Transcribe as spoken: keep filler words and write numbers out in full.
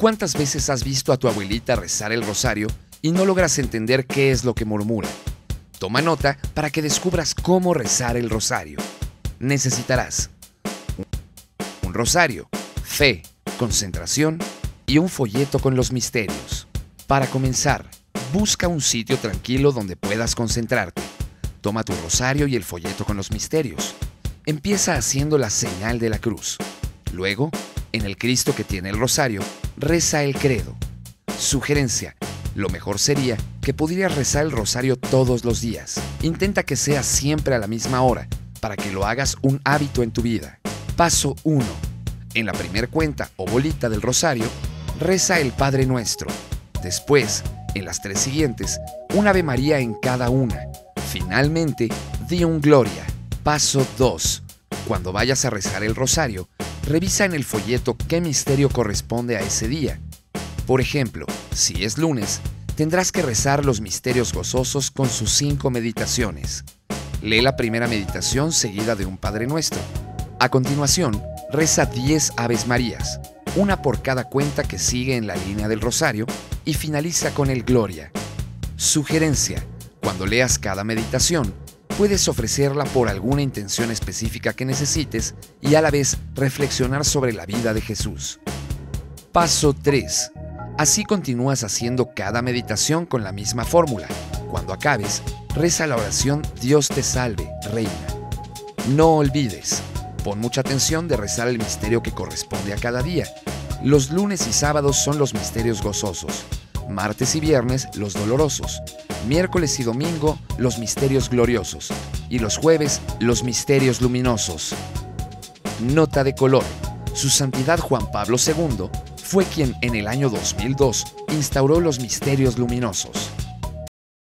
¿Cuántas veces has visto a tu abuelita rezar el rosario y no logras entender qué es lo que murmura? Toma nota para que descubras cómo rezar el rosario. Necesitarás un rosario, fe, concentración y un folleto con los misterios. Para comenzar, busca un sitio tranquilo donde puedas concentrarte. Toma tu rosario y el folleto con los misterios. Empieza haciendo la señal de la cruz. Luego, en el Cristo que tiene el rosario, reza el credo. Sugerencia: lo mejor sería que pudieras rezar el rosario todos los días. Intenta que sea siempre a la misma hora, para que lo hagas un hábito en tu vida. Paso uno. En la primer cuenta o bolita del rosario, reza el Padre Nuestro. Después, en las tres siguientes, un Ave María en cada una. Finalmente, di un Gloria. Paso dos. Cuando vayas a rezar el rosario, revisa en el folleto qué misterio corresponde a ese día. Por ejemplo, si es lunes, tendrás que rezar los misterios gozosos con sus cinco meditaciones. Lee la primera meditación seguida de un Padre Nuestro. A continuación, reza diez Aves Marías, una por cada cuenta que sigue en la línea del rosario, y finaliza con el Gloria. Sugerencia: cuando leas cada meditación, puedes ofrecerla por alguna intención específica que necesites y a la vez reflexionar sobre la vida de Jesús. Paso tres. Así continúas haciendo cada meditación con la misma fórmula. Cuando acabes, reza la oración Dios te salve, Reina. No olvides, pon mucha atención de rezar el misterio que corresponde a cada día. Los lunes y sábados son los misterios gozosos, martes y viernes los dolorosos, miércoles y domingo los misterios gloriosos y los jueves los misterios luminosos. Nota de color: Su Santidad Juan Pablo segundo fue quien en el año dos mil dos instauró los misterios luminosos.